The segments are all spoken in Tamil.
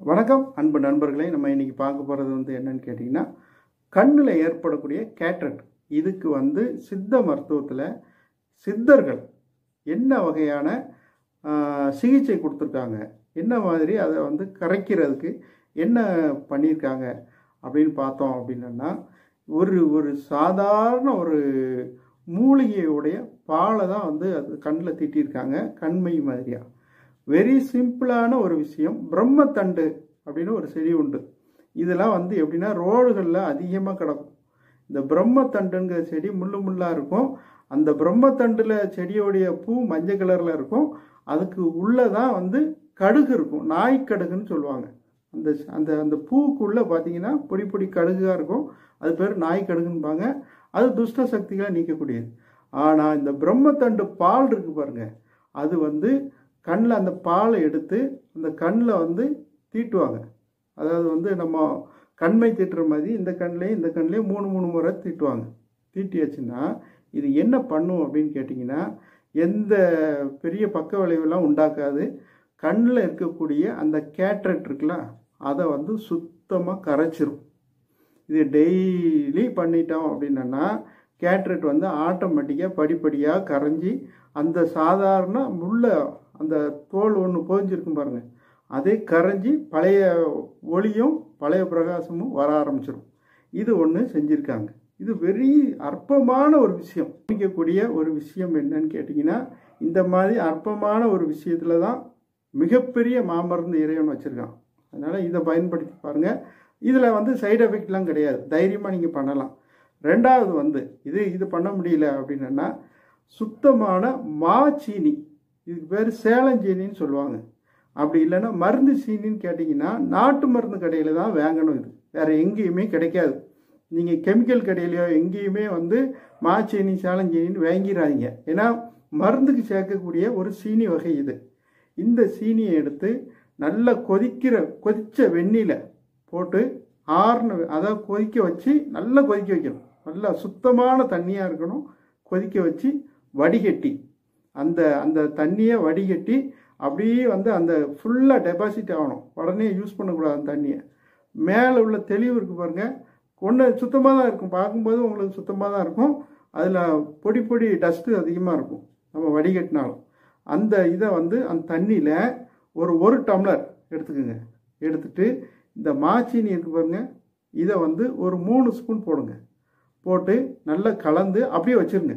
வணக்கம் அன்பு நண்பர்களே. நம்ம இன்னைக்கு பார்க்க போகிறது என்னன்னு கேட்டிங்கன்னா, கண்ணில் ஏற்படக்கூடிய கேட்ரக்ட். இதுக்கு சித்த மருத்துவத்தில் சித்தர்கள் என்ன வகையான சிகிச்சை கொடுத்துருக்காங்க, என்ன மாதிரி அதை கரைக்கிறதுக்கு என்ன பண்ணியிருக்காங்க அப்படின்னு பார்த்தோம். அப்படின்னா ஒரு சாதாரண ஒரு மூலிகையுடைய பாலை தான் அது கண்ணில் தீட்டியிருக்காங்க, கண்மை மாதிரியாக. வெரி சிம்பிளான ஒரு விஷயம். பிரம்மத்தண்டு அப்படின்னு ஒரு செடி உண்டு. இதெல்லாம் எப்படின்னா ரோடுகளில் அதிகமாக கிடக்கும். இந்த பிரம்மத்தண்டுங்கிற செடி முள்ளு முள்ளாக இருக்கும். அந்த பிரம்மத்தண்டில் செடியோடைய பூ மஞ்சள் கலரில் இருக்கும். அதுக்கு உள்ளே தான் கடுகு இருக்கும், நாய்க்கடுகுன்னு சொல்லுவாங்க. அந்த அந்த அந்த பூவுக்குள்ளே பார்த்தீங்கன்னா பொடி பொடி கடுகாக இருக்கும். அது பேர் நாய்க்கடுகுன்பாங்க. அது துஷ்ட சக்திகளை நீக்கக்கூடியது. ஆனால் இந்த பிரம்மத்தண்டு பால் இருக்குது பாருங்க, அது கண்ணில் அந்த பாலை எடுத்து அந்த கண்ணில் தீட்டுவாங்க. அதாவது நம்ம கண்மை தீட்டுற மாதிரி இந்த கண்ணிலையும் 3 முறை தீட்டுவாங்க. தீட்டியாச்சுன்னா இது என்ன பண்ணும் அப்படின்னு கேட்டிங்கன்னா, எந்த பெரிய பக்க விளைவுலாம் உண்டாக்காது. கண்ணில் இருக்கக்கூடிய அந்த கேட்ரக்ட் இருக்குல்ல, அதை சுத்தமாக கரைச்சிரும். இது டெய்லி பண்ணிட்டோம் அப்படின்னா கேட்ரக்ட் ஆட்டோமேட்டிக்காக படிப்படியாக கரைஞ்சி அந்த சாதாரண முள்ள அந்த தோல் ஒன்று பொதிஞ்சிருக்கும் பாருங்கள், அதே கரைஞ்சி பழைய ஒளியும் பழைய பிரகாசமும் வர ஆரம்பிச்சிடும். இது ஒன்று செஞ்சுருக்காங்க. இது வெரி அற்பமான ஒரு விஷயம். கவனிக்கக்கூடிய ஒரு விஷயம் என்னன்னு கேட்டிங்கன்னா, இந்த மாதிரி அற்பமான ஒரு விஷயத்தில் தான் மிகப்பெரிய மாமருந்து இறைவன் வச்சுருக்கான். அதனால் இதை பயன்படுத்தி பாருங்கள். இதில் சைடு எஃபெக்ட்லாம் கிடையாது, தைரியமாக நீங்கள் பண்ணலாம். ரெண்டாவது இது பண்ண முடியல அப்படின்னா சுத்தமான மாச்சீனி, இதுக்கு பேர் சேலஞ்சீனின்னு சொல்லுவாங்க. அப்படி இல்லைன்னா மருந்து சீனின்னு கேட்டிங்கன்னா நாட்டு மருந்து கடையில் தான் வாங்கணும். இது வேறு எங்கேயுமே கிடைக்காது. நீங்கள் கெமிக்கல் கடையிலையோ எங்கேயுமே மாச்சீனி சேலஞ்சீனின்னு வாங்கிடாதீங்க. ஏன்னா மருந்துக்கு சேர்க்கக்கூடிய ஒரு சீனி வகை இது. இந்த சீனியை எடுத்து நல்லா கொதித்த வெந்நில போட்டு அதாவது கொதிக்க வச்சு நல்லா கொதிக்க வைக்கணும். நல்லா சுத்தமான தண்ணியாக இருக்கணும். கொதிக்க வச்சு வடிகட்டி அந்த அந்த தண்ணியை வடிகட்டி அப்படியே அந்த ஃபுல்லாக டெபாசிட் ஆகணும். உடனே யூஸ் பண்ணக்கூடாது. அந்த தண்ணியை மேலே உள்ள தெளிவு இருக்குது பாருங்கள், ஒன்று சுத்தமாக தான் இருக்கும். பார்க்கும்போது உங்களுக்கு சுத்தமாக தான் இருக்கும். அதில் பொடி பொடி டஸ்ட்டு அதிகமாக இருக்கும் நம்ம வடிகட்டினாலும். அந்த இதை அந்த தண்ணியில் ஒரு டம்ளர் எடுத்துக்கோங்க. எடுத்துட்டு இந்த மாச்சீனி இருக்குது பாருங்கள், இதை ஒரு 3 ஸ்பூன் போடுங்க. போட்டு நல்லா கலந்து அப்படியே வச்சுருங்க.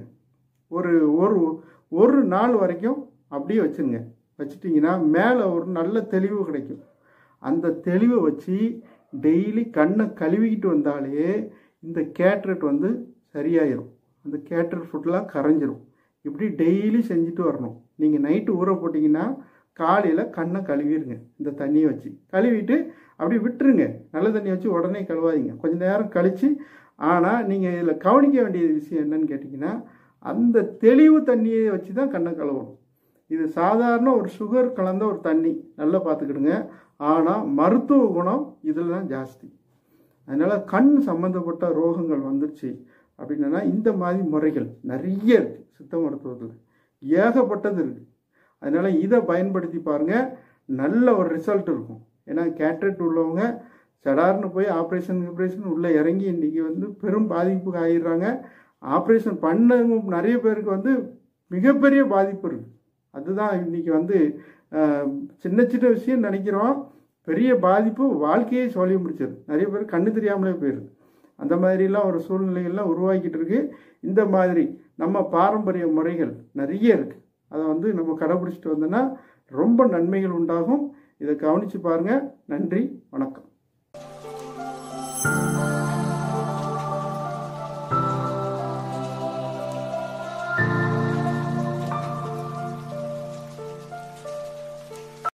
ஒரு நாள் வரைக்கும் அப்படியே வச்சுருங்க. வச்சிட்டிங்கன்னா மேலே ஒரு நல்ல தெளிவு கிடைக்கும். அந்த தெளிவை வச்சு டெய்லி கண்ணை கழுவிக்கிட்டு வந்தாலே இந்த கேட்ரக்ட் சரியாயிடும். அந்த கேட்ரக்ட் ஃபுட்டெலாம் கரைஞ்சிரும். இப்படி டெய்லி செஞ்சுட்டு வரணும். நீங்கள் நைட்டு ஊற போட்டிங்கன்னா காலையில் கண்ணை கழுவிடுங்க. இந்த தண்ணியை வச்சு கழுவிட்டு அப்படி விட்டுருங்க. நல்ல தண்ணியை வச்சு உடனே கழுவாதீங்க, கொஞ்சம் நேரம் கழித்து. ஆனால் நீங்கள் இதில் கவனிக்க வேண்டிய விஷயம் என்னன்னு கேட்டிங்கன்னா, அந்த தெளிவு தண்ணியை வச்சு தான் கண்ணை கழுவணும். இது சாதாரண ஒரு சுகர் கலந்த ஒரு தண்ணி, நல்லா பார்த்துக்கிடுங்க. ஆனால் மருத்துவ குணம் இதில் தான் ஜாஸ்தி. அதனால் கண் சம்மந்தப்பட்ட ரோகங்கள் வந்துருச்சு அப்படின்னா இந்த மாதிரி முறைகள் நிறைய இருக்குது. சித்த மருத்துவத்தில் ஏகப்பட்டது இருக்குது. அதனால் இதை பயன்படுத்தி பாருங்கள், நல்ல ஒரு ரிசல்ட் இருக்கும். ஏன்னா கேட்ரக்ட் உள்ளவங்க சடார்னு போய் ஆப்ரேஷன் உள்ளே இறங்கி இன்றைக்கி பெரும் பாதிப்புக்கு ஆகிடுறாங்க. ஆப்ரேஷன் பண்ண நிறைய பேருக்கு மிகப்பெரிய பாதிப்பு இருக்குது. அதுதான் இன்றைக்கி சின்ன சின்ன விஷயம் நினைக்கிறோம், பெரிய பாதிப்பு வாழ்க்கையே சொல்லி முடிச்சது. நிறைய பேர் கண்ணு தெரியாமலே போயிடுது. அந்த மாதிரிலாம் ஒரு சூழ்நிலைகள்லாம் உருவாக்கிட்டு இருக்கு. இந்த மாதிரி நம்ம பாரம்பரிய முறைகள் நிறைய இருக்குது. அதை நம்ம கடைபிடிச்சிட்டு வந்தோன்னா ரொம்ப நன்மைகள் உண்டாகும். இதை கவனித்து பாருங்கள். நன்றி, வணக்கம்.